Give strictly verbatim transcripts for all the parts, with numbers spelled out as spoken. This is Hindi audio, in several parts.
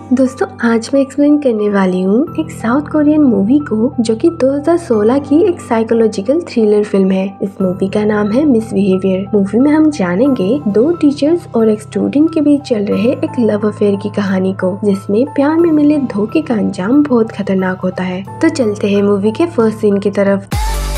दोस्तों आज मैं एक्सप्लेन करने वाली हूँ एक साउथ कोरियन मूवी को जो कि दो हज़ार सोलह की एक साइकोलॉजिकल थ्रिलर फिल्म है। इस मूवी का नाम है मिसबिहेवियर। मूवी में हम जानेंगे दो टीचर्स और एक स्टूडेंट के बीच चल रहे एक लव अफेयर की कहानी को, जिसमें प्यार में मिले धोखे का अंजाम बहुत खतरनाक होता है। तो चलते हैं मूवी के फर्स्ट सीन की तरफ।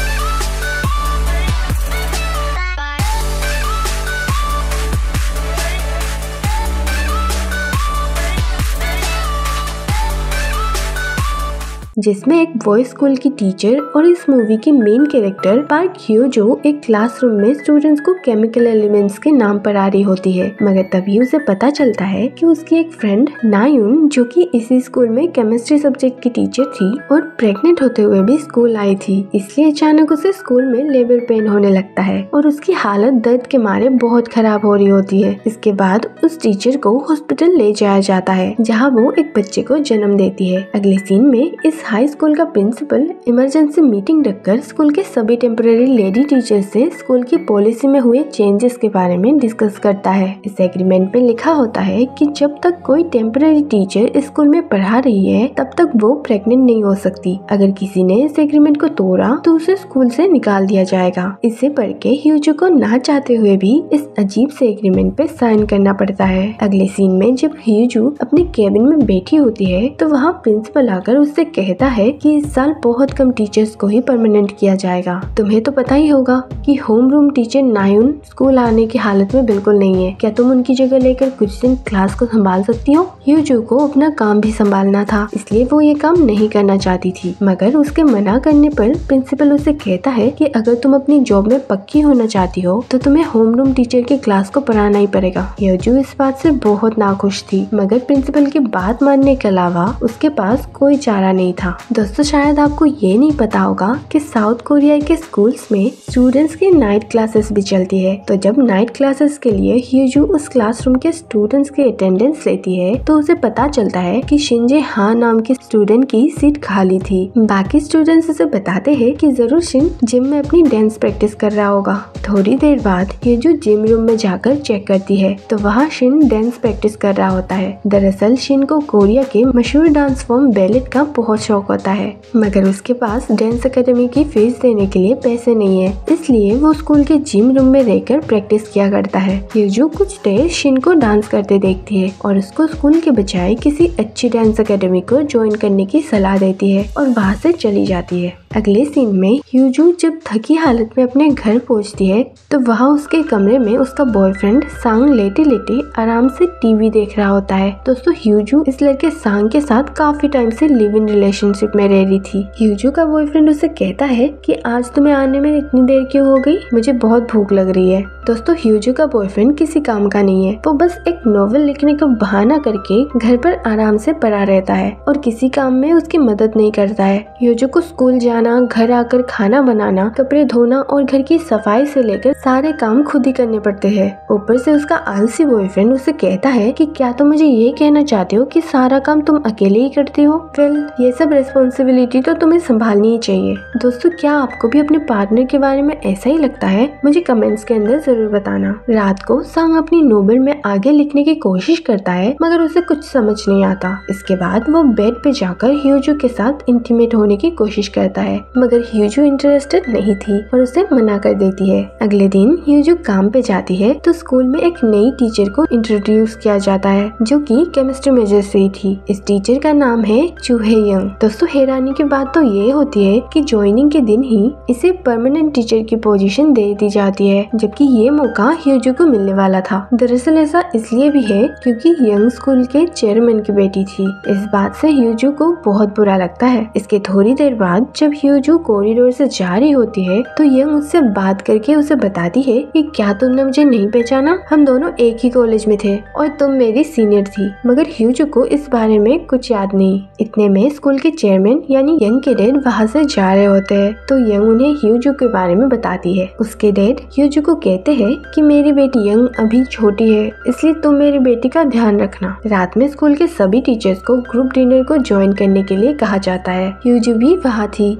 जिसमें एक बॉयज स्कूल की टीचर और इस मूवी की मेन कैरेक्टर पार्क ह्यो जो एक क्लासरूम में स्टूडेंट्स को केमिकल एलिमेंट्स के नाम पढ़ा रही होती है, मगर तभी उसे पता चलता है कि उसकी एक फ्रेंड नायुन जो कि इसी स्कूल में केमिस्ट्री सब्जेक्ट की टीचर थी और प्रेग्नेंट होते हुए भी स्कूल आई थी, इसलिए अचानक उसे स्कूल में लेबर पेन होने लगता है और उसकी हालत दर्द के मारे बहुत खराब हो रही होती है। इसके बाद उस टीचर को हॉस्पिटल ले जाया जाता है जहाँ वो एक बच्चे को जन्म देती है। अगले सीन में इस हाई स्कूल का प्रिंसिपल इमरजेंसी मीटिंग रखकर स्कूल के सभी टेम्पररी लेडी टीचर से स्कूल की पॉलिसी में हुए चेंजेस के बारे में डिस्कस करता है। इस एग्रीमेंट में लिखा होता है कि जब तक कोई टेम्पररी टीचर स्कूल में पढ़ा रही है तब तक वो प्रेग्नेंट नहीं हो सकती। अगर किसी ने इस एग्रीमेंट को तोड़ा तो उसे स्कूल से निकाल दिया जाएगा। इसे पढ़ के ह्यूजो को ना चाहते हुए भी इस अजीब से एग्रीमेंट पे साइन करना पड़ता है। अगले सीन में जब ह्यूजो अपने केबिन में बैठी होती है तो वहाँ प्रिंसिपल आकर उससे कहता है कि इस साल बहुत कम टीचर्स को ही परमानेंट किया जाएगा। तुम्हें तो पता ही होगा कि होम रूम टीचर नायुन स्कूल आने की हालत में बिल्कुल नहीं है। क्या तुम उनकी जगह लेकर कुछ दिन क्लास को संभाल सकती हो? ह्यूजो को अपना काम भी संभालना था, इसलिए वो ये काम नहीं करना चाहती थी, मगर उसके मना करने पर प्रिंसिपल उसे कहता है कि अगर तुम अपनी जॉब में पक्की होना चाहती हो तो तुम्हें होम रूम टीचर की क्लास को पढ़ाना ही पड़ेगा। ह्यूजो इस बात से बहुत नाखुश थी, मगर प्रिंसिपल की बात मानने के अलावा उसके पास कोई चारा नहीं था। दोस्तों शायद आपको ये नहीं पता होगा कि साउथ कोरिया के स्कूल्स में स्टूडेंट्स की नाइट क्लासेस भी चलती है। तो जब नाइट क्लासेस के लिए ह्यूजो उस क्लासरूम के स्टूडेंट्स की अटेंडेंस लेती है तो उसे पता चलता है कि शिनजे हा नाम के स्टूडेंट की सीट खाली थी। बाकी स्टूडेंट्स उसे बताते हैं कि जरूर शिन जिम में अपनी डांस प्रैक्टिस कर रहा होगा। थोड़ी देर बाद ह्यूजो जिम रूम में जाकर चेक करती है तो वहाँ शिन डांस प्रैक्टिस कर रहा होता है। दरअसल शिन को कोरिया के मशहूर डांस फॉर्म बैलेट का बहुत शौक होता है, मगर उसके पास डांस एकेडमी की फीस देने के लिए पैसे नहीं है, इसलिए वो स्कूल के जिम रूम में रहकर प्रैक्टिस किया करता है। ह्यूजो कुछ देर शिन को डांस करते देखती है और उसको स्कूल के बजाय किसी अच्छी डांस एकेडमी को ज्वाइन करने की सलाह देती है और वहाँ से चली जाती है। अगले सीन में ह्यूजो जब थकी हालत में अपने घर पहुंचती है तो वहाँ उसके कमरे में उसका बॉयफ्रेंड सांग लेटे लेटे आराम से टीवी देख रहा होता है। दोस्तों ह्यूजो इस लड़के सांग के साथ काफी टाइम से लिव इन रिलेशनशिप में रह रही थी। ह्यूजो का बॉयफ्रेंड उसे कहता है कि आज तुम्हें आने में इतनी देर क्यों हो गई, मुझे बहुत भूख लग रही है। दोस्तों ह्यूजो का बॉयफ्रेंड किसी काम का नहीं है, वो बस एक नॉवेल लिखने का बहाना करके घर पर आराम से पड़ा रहता है और किसी काम में उसकी मदद नहीं करता है। ह्यूजो को स्कूल जाना, घर आकर खाना बनाना, कपड़े धोना और घर की सफाई से लेकर सारे काम खुद ही करने पड़ते हैं। ऊपर से उसका आलसी बॉयफ्रेंड उसे कहता है कि क्या तुम मुझे ये कहना चाहते हो कि सारा काम तुम अकेले ही करती हो? वेल, ये सब रिस्पॉन्सिबिलिटी तो तुम्हें संभालनी ही चाहिए। दोस्तों क्या आपको भी अपने पार्टनर के बारे में ऐसा ही लगता है? मुझे कमेंट्स के अंदर जरूर बताना। रात को सांग अपनी नोवेल में आगे लिखने की कोशिश करता है, मगर उसे कुछ समझ नहीं आता। इसके बाद वो बेड पे जाकर ह्यूजो के साथ इंटीमेट होने की कोशिश करता है, मगर ह्यूजो इंटरेस्टेड नहीं थी और उसे मना कर देती है। अगले दिन ह्यूजो काम पे जाती है तो स्कूल में एक नई टीचर को इंट्रोड्यूस किया जाता है जो कि केमिस्ट्री मेजर से ही थी। इस टीचर का नाम है चूहे यंग। दोस्तों हैरानी की बात तो ये होती है कि ज्वाइनिंग के दिन ही इसे परमानेंट टीचर की पोजीशन दे दी जाती है, जबकि ये मौका ह्यूजो को मिलने वाला था। दरअसल ऐसा इसलिए भी है क्योंकि यंग स्कूल के चेयरमैन की बेटी थी। इस बात से ह्यूजो को बहुत बुरा लगता है। इसके थोड़ी देर बाद जब ह्यूजो कॉरिडोर से जा रही होती है तो यंग उससे बात करके उसे बताती है कि क्या तुमने मुझे नहीं पहचाना, हम दोनों एक ही कॉलेज में थे और तुम मेरी सीनियर थी। मगर ह्यूजो को इस बारे में कुछ याद नहीं। इतने में स्कूल के चेयरमैन यानी यंग के डैड वहाँ से जा रहे होते हैं तो यंग उन्हें ह्यूजो के बारे में बताती है। उसके डैड ह्यूजो को कहते हैं कि मेरी बेटी यंग अभी छोटी है, इसलिए तुम मेरी बेटी का ध्यान रखना। रात में स्कूल के सभी टीचर्स को ग्रुप डिनर को ज्वाइन करने के लिए कहा जाता है। ह्यूजो भी वहाँ थी,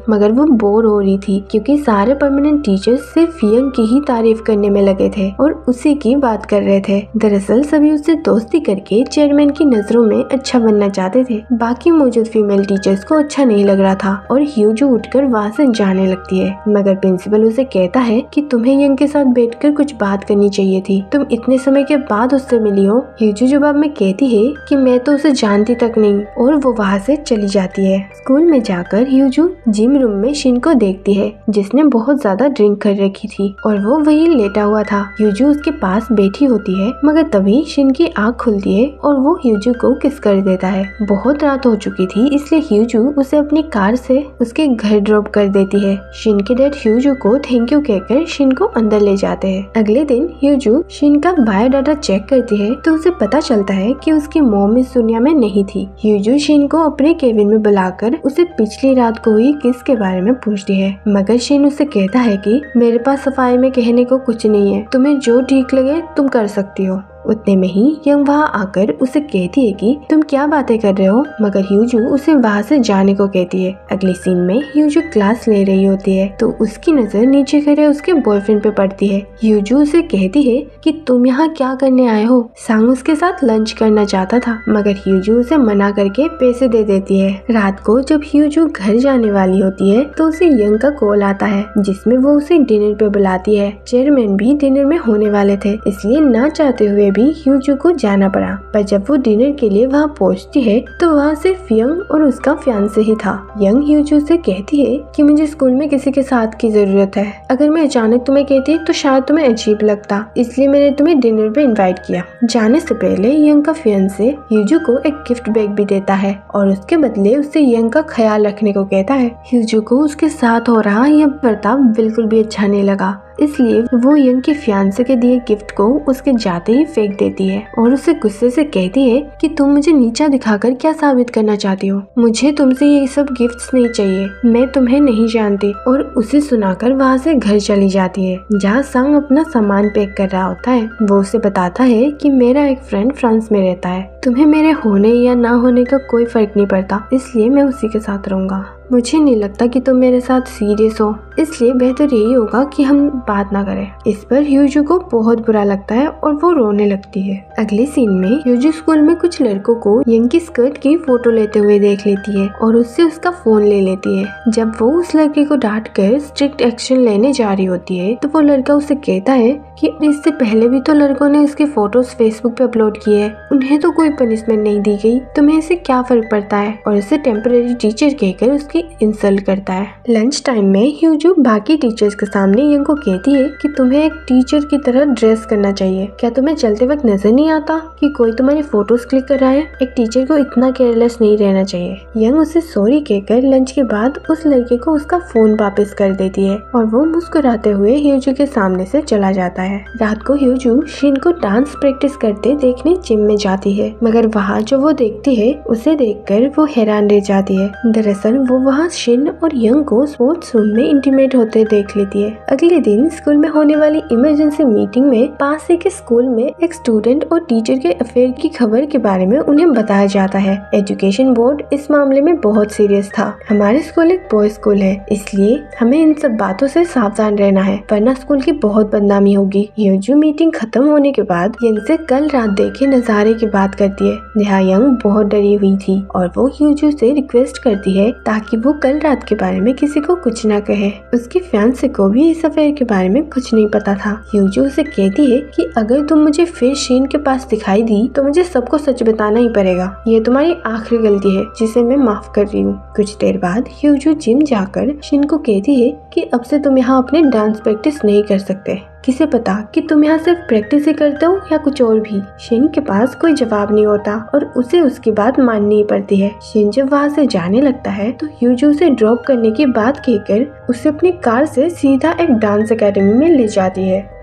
मगर वो बोर हो रही थी क्योंकि सारे परमानेंट टीचर्स सिर्फ यंग की ही तारीफ करने में लगे थे और उसी की बात कर रहे थे। दरअसल सभी उससे दोस्ती करके चेयरमैन की नजरों में अच्छा बनना चाहते थे। बाकी मौजूद फीमेल टीचर्स को अच्छा नहीं लग रहा था और ह्यूजू उठकर वहाँ से जाने लगती है, मगर प्रिंसिपल उसे कहता है कि तुम्हें यंग के साथ बैठकर कुछ बात करनी चाहिए थी, तुम इतने समय के बाद उससे मिली हो। ह्यूजू जवाब में कहती है कि मैं तो उसे जानती तक नहीं और वो वहाँ से चली जाती है। स्कूल में जाकर ह्यूजू जिम रूम में शिन को देखती है जिसने बहुत ज्यादा ड्रिंक कर रखी थी और वो वही लेटा हुआ था। ह्यूजू उसके पास बैठी होती है मगर तभी शिन की आँख खुलती है और वो ह्यूजू को किस कर देता है। बहुत रात हो चुकी थी इसलिए ह्यूजू उसे अपनी कार से उसके घर ड्रॉप कर देती है। शिन के डैड ह्यूजू को थैंक यू कहकर शिन को अंदर ले जाते हैं। अगले दिन ह्यूजू शिन का बायोडाटा चेक करती है तो उसे पता चलता है कि उसकी मॉम इस दुनिया में नहीं थी। ह्यूजू शिन को अपने केबिन में बुलाकर उसे पिछली रात को हुई किस के बारे में पूछती है, मगर शिन उसे कहता है कि मेरे पास सफाई में कहने को कुछ नहीं है, तुम्हें जो ठीक लगे तुम कर सकती हो। उतने में ही यंग वहाँ आकर उसे कहती है कि तुम क्या बातें कर रहे हो, मगर ह्यूजू उसे वहाँ से जाने को कहती है। अगली सीन में ह्यूजू क्लास ले रही होती है तो उसकी नजर नीचे खड़े उसके बॉयफ्रेंड पे पड़ती है। ह्यूजू उसे कहती है कि तुम यहाँ क्या करने आए हो। सांग उसके साथ लंच करना चाहता था मगर ह्यूजू उसे मना करके पैसे दे देती है। रात को जब ह्यूजू घर जाने वाली होती है तो उसे यंग का कॉल आता है जिसमें वो उसे डिनर पे बुलाती है। चेयरमैन भी डिनर में होने वाले थे इसलिए ना चाहते हुए भी ह्यूजू को जाना पड़ा, पर जब वो डिनर के लिए वहाँ पहुँचती है तो वहाँ सिर्फ यंग और उसका फियांसे ही था। यंग ह्यूजू से कहती है कि मुझे स्कूल में किसी के साथ की जरूरत है, अगर मैं अचानक तुम्हें कहती तो शायद तुम्हें अजीब लगता, इसलिए मैंने तुम्हें डिनर पे इनवाइट किया। जाने से पहले यंग का फियांसे ह्यूजू को एक गिफ्ट बैग भी देता है और उसके बदले उससे यंग का ख्याल रखने को कहता है। ह्यूजू को उसके साथ हो रहा यह बर्ताव बिल्कुल भी अच्छा नहीं लगा, इसलिए वो यंग के फियांसे के दिए गिफ्ट को उसके जाते ही फेंक देती है और उसे गुस्से से कहती है कि तुम मुझे नीचा दिखाकर क्या साबित करना चाहती हो, मुझे तुमसे ये सब गिफ्ट्स नहीं चाहिए, मैं तुम्हें नहीं जानती। और उसे सुनाकर वहाँ से घर चली जाती है जहाँ सांग अपना सामान पैक कर रहा होता है। वो उसे बताता है कि मेरा एक फ्रेंड फ्रांस में रहता है, तुम्हें मेरे होने या ना होने का कोई फर्क नहीं पड़ता, इसलिए मैं उसी के साथ रहूंगा। मुझे नहीं लगता कि तुम मेरे साथ सीरियस हो, इसलिए बेहतर यही होगा कि हम बात ना करें। इस पर ह्यूजू को बहुत बुरा लगता है और वो रोने लगती है। अगले सीन में ह्यूजू स्कूल में कुछ लड़कों को यंग की स्कर्ट की फोटो लेते हुए देख लेती है और उससे उसका फोन ले लेती है। जब वो उस लड़के को डांट कर स्ट्रिक्ट एक्शन लेने जा रही होती है तो वो लड़का उसे कहता है कि इससे पहले भी तो लड़कों ने उसके फोटोज फेसबुक पे अपलोड किए हैं, उन्हें तो कोई पनिशमेंट नहीं दी गई, तुम्हें इससे क्या फर्क पड़ता है, और इसे टेम्परेरी टीचर कहकर उसकी इंसल्ट करता है। लंच टाइम में ह्यूजू बाकी टीचर्स के सामने यंग को कहती है कि तुम्हें एक टीचर की तरह ड्रेस करना चाहिए, क्या तुम्हें चलते वक्त नजर नहीं आता कि कोई तुम्हारी फोटोज क्लिक कर रहा है, एक टीचर को इतना केयरलेस नहीं रहना चाहिए। यंग उसे सॉरी कहकर लंच के बाद उस लड़के को उसका फोन वापस कर देती है और वो मुस्कुराते हुए ह्यूजू के सामने से चला जाता है। रात को ह्यूजू शिन को डांस प्रैक्टिस करते देखने जिम में जाती है, मगर वहाँ जो वो देखती है उसे देखकर वो हैरान रह जाती है। दरअसल वो वहाँ शिन और यंग को स्पोर्ट्स रूम में इंटीमेट होते देख लेती है। अगले दिन स्कूल में होने वाली इमरजेंसी मीटिंग में पास ही के स्कूल में एक स्टूडेंट और टीचर के अफेयर की खबर के बारे में उन्हें बताया जाता है। एजुकेशन बोर्ड इस मामले में बहुत सीरियस था। हमारे स्कूल एक बॉय स्कूल है, इसलिए हमें इन सब बातों से सावधान रहना है, वरना स्कूल की बहुत बदनामी होगी। ह्यूजू मीटिंग खत्म होने के बाद यंग से कल रात देखे नजारे की बात करती है जहाँ यंग बहुत डरी हुई थी और वो ह्यूजू से रिक्वेस्ट करती है ताकि वो कल रात के बारे में किसी को कुछ ना कहे। उसके फियांसे को भी इस अफेयर के बारे में कुछ नहीं पता था। ह्यूजू उसे कहती है कि अगर तुम मुझे फिर शिन के पास दिखाई दी तो मुझे सबको सच बताना ही पड़ेगा, ये तुम्हारी आखिरी गलती है जिसे मैं माफ कर रही हूँ। कुछ देर बाद ह्यूजू जिम जाकर शिन को कहती है कि अब से तुम यहाँ अपने डांस प्रैक्टिस नहीं कर सकते, किसे पता कि तुम यहाँ सिर्फ प्रैक्टिस ही करते हो या कुछ और भी। शिन के पास कोई जवाब नहीं होता और उसे उसकी बात माननी पड़ती है। शिन जब वहाँ से जाने लगता है तो ह्यूजू से ड्रॉप करने की बात कहकर उसे अपनी कार से सीधा एक डांस एकेडमी में ले जाती है।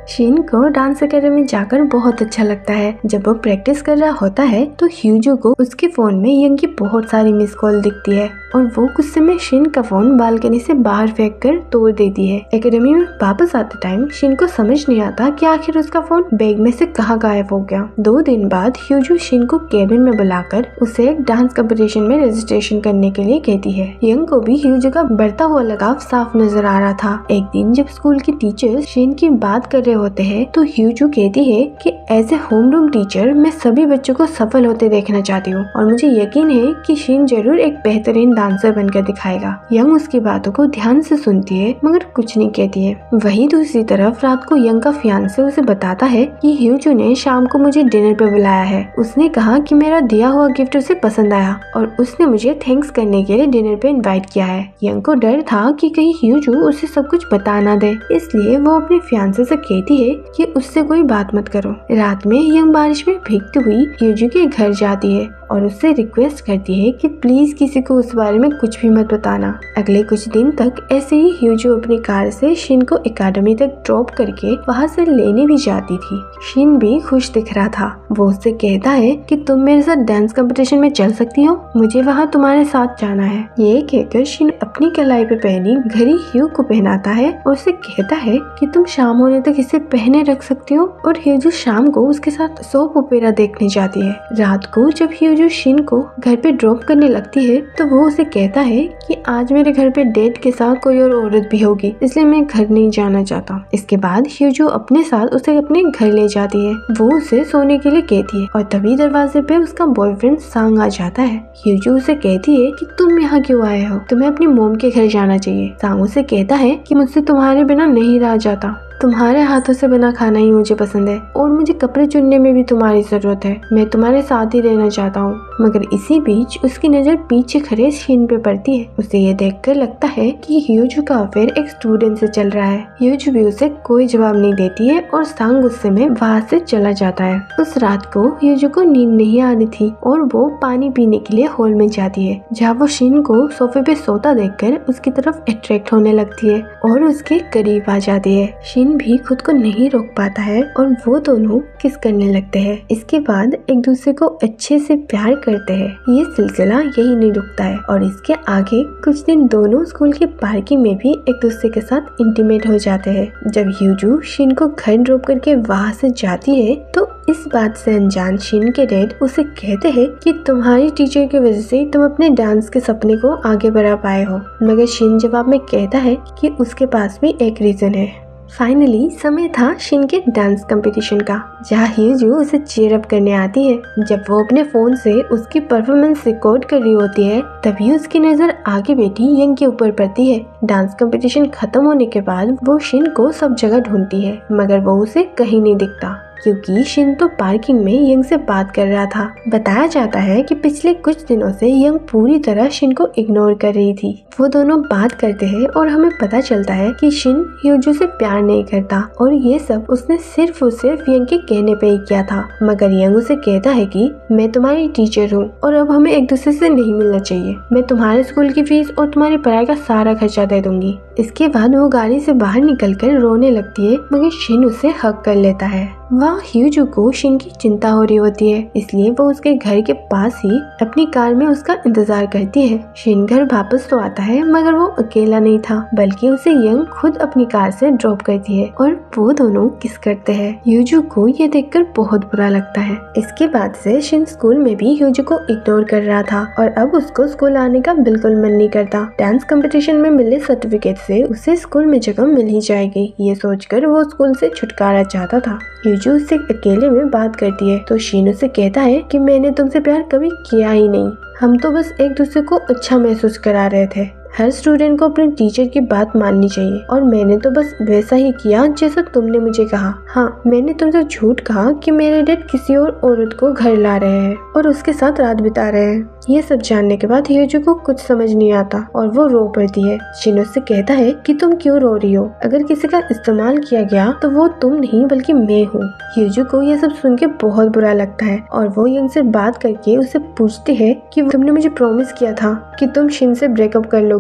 शिन को डांस अकेडमी जाकर बहुत अच्छा लगता है। जब वो प्रैक्टिस कर रहा होता है तो ह्यूजू को उसके फोन में यंग की बहुत सारी मिस कॉल दिखती है और वो गुस्से में शिन का फोन बालकनी से बाहर फेंक कर तोड़ देती है। एकेडमी में वापस आते टाइम शिन को समझ नहीं आता कि आखिर उसका फोन बैग में से कहाँ गायब हो गया। दो दिन बाद ह्यूजू शिन को केबिन में बुलाकर उसे एक डांस कंपटीशन में रजिस्ट्रेशन करने के लिए कहती है। यंग को भी ह्यूजू का बढ़ता हुआ लगाव साफ नजर आ रहा था। एक दिन जब स्कूल की टीचर्स शिन की बात कर रहे होते हैं तो ह्यूजू कहती है कि एज ए होमरूम टीचर मैं सभी बच्चों को सफल होते देखना चाहती हूँ और मुझे यकीन है कि शिन जरूर एक बेहतरीन डांसर बनकर दिखाएगा। यंग उसकी बातों को ध्यान से सुनती है मगर कुछ नहीं कहती है। वहीं दूसरी तरफ रात को यंग का फियांसे उसे बताता है कि ह्यूजू ने शाम को मुझे डिनर पे बुलाया है। उसने कहा कि मेरा दिया हुआ गिफ्ट उसे पसंद आया और उसने मुझे थैंक्स करने के लिए डिनर पे इनवाइट किया है। यंग को डर था कि कहीं ह्यूजू उसे सब कुछ बता ना दे, इसलिए वो अपने फियांसे से कहती है कि उससे कोई बात मत करो। रात में यंग बारिश में भीगती हुई ह्यूजू के घर जाती है और उससे रिक्वेस्ट करती है कि प्लीज किसी को उस बारे में कुछ भी मत बताना। अगले कुछ दिन तक ऐसे ही ह्यूजू अपनी कार से शिन को एकेडमी तक ड्रॉप करके वहाँ से लेने भी जाती थी। शिन भी खुश दिख रहा था। वो उससे कहता है कि तुम मेरे साथ डांस कंपटीशन में चल सकती हो, मुझे वहाँ तुम्हारे साथ जाना है। ये कहकर शिन अपनी कलाई पे पहनी घड़ी ह्यू को पहनाता है और उसे कहता है कि तुम शाम होने तक इसे पहने रख सकती हो और ह्यूजू शाम को उसके साथ सोप ओपेरा देखने जाती है। रात को जब ह्यूजू शिन को घर पे ड्रॉप करने लगती है तो वो उसे कहता है कि आज मेरे घर पे डेट के साथ कोई और औरत भी होगी, इसलिए मैं घर नहीं जाना चाहता। इसके बाद ह्यूजू अपने साथ उसे अपने घर ले जाती है। वो उसे सोने के लिए कहती है और तभी दरवाजे पे उसका बॉयफ्रेंड सांग आ जाता है। ह्यूजू उसे कहती है कि तुम यहाँ क्यों आए हो, तुम्हें अपनी मोम के घर जाना चाहिए। सांग उसे कहता है कि मुझसे तुम्हारे बिना नहीं रहा जाता, तुम्हारे हाथों से बना खाना ही मुझे पसंद है और मुझे कपड़े चुनने में भी तुम्हारी जरूरत है, मैं तुम्हारे साथ ही रहना चाहता हूँ। मगर इसी बीच उसकी नजर पीछे खड़े शिन पे पड़ती है। उसे ये देखकर लगता है कि ह्यूजू का अफेयर एक स्टूडेंट से चल रहा है। ह्यूजू भी उसे कोई जवाब नहीं देती है और सांग गुस्से में वहाँ से चला जाता है। उस रात को ह्यूजू को नींद नहीं आ रही थी और वो पानी पीने के लिए हॉल में जाती है, जहाँ वो शिन को सोफे पे सोता देखकर उसकी तरफ अट्रैक्ट होने लगती है और उसके करीब आ जाती है। शिन भी खुद को नहीं रोक पाता है और वो दोनों किस करने लगते हैं। इसके बाद एक दूसरे को अच्छे से प्यार करते हैं। ये सिलसिला यही नहीं रुकता है और इसके आगे कुछ दिन दोनों स्कूल की पार्किंग में भी एक दूसरे के साथ इंटीमेट हो जाते हैं। जब ह्यूजू शिन को घर ड्रॉप करके वहाँ से जाती है तो इस बात से अनजान शिन के डैड उसे कहते हैं कि तुम्हारी टीचर की वजह से तुम अपने डांस के सपने को आगे बढ़ा पाए हो। मगर शिन जवाब में कहता है कि उसके पास भी एक रीजन है। फाइनली समय था शिन के डांस कंपटीशन का, जहाँ ह्यूजू उसे चीयर अप करने आती है। जब वो अपने फोन से उसकी परफॉर्मेंस रिकॉर्ड कर रही होती है तभी उसकी नजर आगे बैठी यंग के ऊपर पड़ती है। डांस कंपटीशन खत्म होने के बाद वो शिन को सब जगह ढूंढती है मगर वो उसे कहीं नहीं दिखता, क्योंकि शिन तो पार्किंग में यंग से बात कर रहा था। बताया जाता है कि पिछले कुछ दिनों से यंग पूरी तरह शिन को इग्नोर कर रही थी। वो दोनों बात करते हैं और हमें पता चलता है कि शिन ह्यूजू से प्यार नहीं करता और ये सब उसने सिर्फ और सिर्फ यंग के कहने पे ही किया था। मगर यंग उसे कहता है कि मैं तुम्हारी टीचर हूँ और अब हमें एक दूसरे से नहीं मिलना चाहिए, मैं तुम्हारे स्कूल की फीस और तुम्हारी पढ़ाई का सारा खर्चा दे दूंगी। इसके बाद वो गाड़ी से बाहर निकलकर रोने लगती है मगर शिन उसे हक कर लेता है। वहाँ ह्यूजू को शिन की चिंता हो रही होती है, इसलिए वो उसके घर के पास ही अपनी कार में उसका इंतजार करती है। शिन घर वापस तो आता है मगर वो अकेला नहीं था, बल्कि उसे यंग खुद अपनी कार से ड्रॉप करती है और वो दोनों किस करते हैं। ह्यूजू को ये देखकर बहुत बुरा लगता है। इसके बाद से शिन स्कूल में भी ह्यूजू को इग्नोर कर रहा था और अब उसको स्कूल आने का बिल्कुल मन नहीं करता। डांस कंपटीशन में मिले सर्टिफिकेट से उसे स्कूल में जगह मिल ही जाएगी, ये सोचकर वो स्कूल से छुटकारा चाहता था। ह्यूजू उससे अकेले में बात करती है तो शिन उसे कहता है कि मैंने तुमसे प्यार कभी किया ही नहीं, हम तो बस एक दूसरे को अच्छा महसूस करा रहे थे। हर स्टूडेंट को अपने टीचर की बात माननी चाहिए और मैंने तो बस वैसा ही किया जैसा तुमने मुझे कहा। हाँ, मैंने तुमसे झूठ कहा कि मेरे डैड किसी और औरत को घर ला रहे हैं और उसके साथ रात बिता रहे हैं। ये सब जानने के बाद ह्यूजू को कुछ समझ नहीं आता और वो रो पड़ती है। शिन उससे कहता है कि तुम क्यों रो रही हो, अगर किसी का इस्तेमाल किया गया तो वो तुम नहीं बल्कि मैं हूँ। ह्यूजू को ये सब सुन के बहुत बुरा लगता है और वो यंग से बात करके उसे पूछती है कि तुमने मुझे प्रॉमिस किया था कि तुम शिन से ब्रेकअप कर लोगी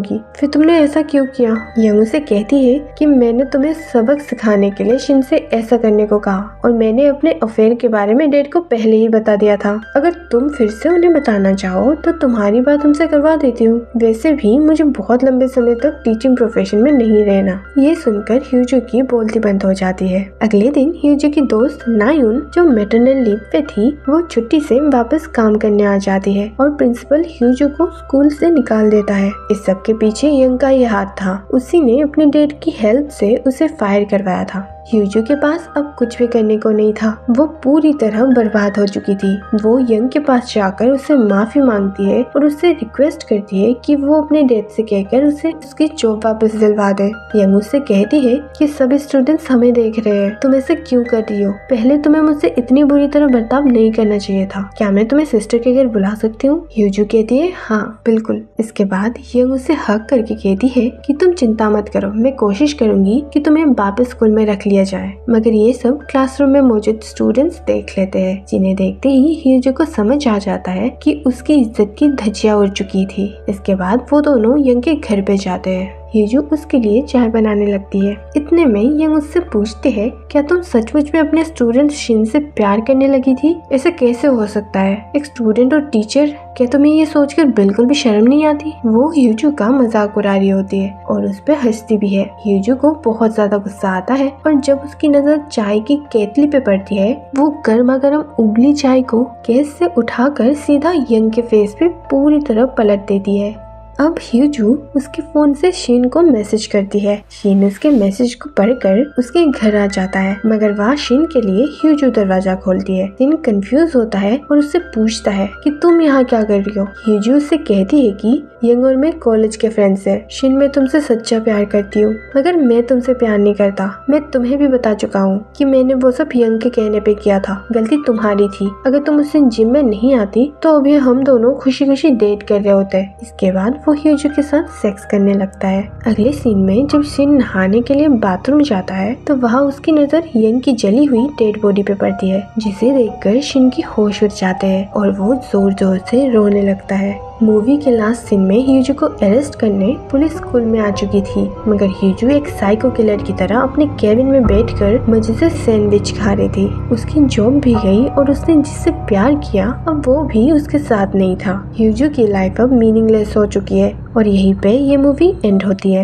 होगी, फिर तुमने ऐसा क्यों किया? यंग उसे कहती है कि मैंने तुम्हें सबक सिखाने के लिए शिन से ऐसा करने को कहा और मैंने अपने अफेयर के बारे में डैड को पहले ही बता दिया था। अगर तुम फिर से उन्हें बताना चाहो तो तुम्हारी बात उनसे करवा देती हूँ। वैसे भी मुझे बहुत लंबे समय तक टीचिंग प्रोफेशन में नहीं रहना। ये सुनकर ह्यूजो की बोलती बंद हो जाती है। अगले दिन ह्यूजो की दोस्त नायुन जो मैटरनल लीव पे थी वो छुट्टी से वापस काम करने आ जाती है और प्रिंसिपल ह्यूजो को स्कूल से निकाल देता है। इस सब के पीछे यंग का ये हाथ था। उसी ने अपने डैड की हेल्प से उसे फायर करवाया था। ह्यूजो के पास अब कुछ भी करने को नहीं था। वो पूरी तरह बर्बाद हो चुकी थी। वो यंग के पास जाकर उससे माफी मांगती है और उससे रिक्वेस्ट करती है कि वो अपने डैड से कहकर उसे उसकी जॉब वापस दिलवा दे। यंग उससे कहती है कि सभी स्टूडेंट्स हमें देख रहे हैं, तुम ऐसे क्यों कर रही हो? पहले तुम्हें मुझसे इतनी बुरी तरह बर्ताव नहीं करना चाहिए था। क्या मैं तुम्हें सिस्टर के घर बुला सकती हूँ? ह्यूजो कहती है हाँ बिल्कुल। इसके बाद यंग उसे हक करके कहती है कि तुम चिंता मत करो, मैं कोशिश करूंगी कि तुम्हें वापस स्कूल में रख लिया जाए। मगर ये सब क्लासरूम में मौजूद स्टूडेंट्स देख लेते हैं, जिन्हें देखते ही ह्यूजो को समझ आ जाता है कि उसकी इज्जत की धज्जियां उड़ चुकी थी। इसके बाद वो दोनों यंग के घर पे जाते हैं। ह्यूजो उसके लिए चाय बनाने लगती है। इतने में यंग उससे पूछते हैं क्या तुम सचमुच में अपने स्टूडेंट शिन से प्यार करने लगी थी? ऐसे कैसे हो सकता है? एक स्टूडेंट और टीचर, क्या तुम्हें ये सोचकर बिल्कुल भी शर्म नहीं आती? वो ह्यूजो का मजाक उड़ा रही होती है और उस पर हंसती भी है। ह्यूजो को बहुत ज्यादा गुस्सा आता है और जब उसकी नजर चाय की केतली पे पड़ती है वो गर्मा गर्म उबली चाय को गैस से उठाकर सीधा यंग के फेस पे पूरी तरह पलट देती है। अब ह्यूजो उसके फोन से शिन को मैसेज करती है। शिन उसके मैसेज को पढ़कर उसके घर आ जाता है, मगर वहाँ शिन के लिए ह्यूजो दरवाजा खोलती है। शिन कंफ्यूज होता है और उससे पूछता है कि तुम यहाँ क्या कर रही हो? ह्यूजो उससे कहती है कि यंग और मैं कॉलेज के फ्रेंड्स हैं। शिन, मैं तुमसे सच्चा प्यार करती हूँ, मगर मैं तुमसे प्यार नहीं करता। मैं तुम्हें भी बता चुका हूँ कि मैंने वो सब यंग के कहने पे किया था। गलती तुम्हारी थी। अगर तुम उस दिन जिम में नहीं आती तो अभी हम दोनों खुशी खुशी डेट कर रहे होते। इसके बाद वो ह्यूजो के साथ सेक्स करने लगता है। अगले सीन में जब शिन नहाने के लिए बाथरूम जाता है तो वहाँ उसकी नजर यंग की जली हुई डेड बॉडी पे पड़ती है, जिसे देखकर शिन की होश उड़ जाते हैं और वो जोर जोर से रोने लगता है। मूवी के लास्ट सीन में ह्यूजो को अरेस्ट करने पुलिस स्कूल में आ चुकी थी, मगर ह्यूजो एक साइको किलर की तरह अपने केबिन में बैठकर मजे से सैंडविच खा रही थी। उसकी जॉब भी गई और उसने जिससे प्यार किया अब वो भी उसके साथ नहीं था। ह्यूजो की लाइफ अब मीनिंगलेस हो चुकी है और यहीं पे ये मूवी एंड होती है।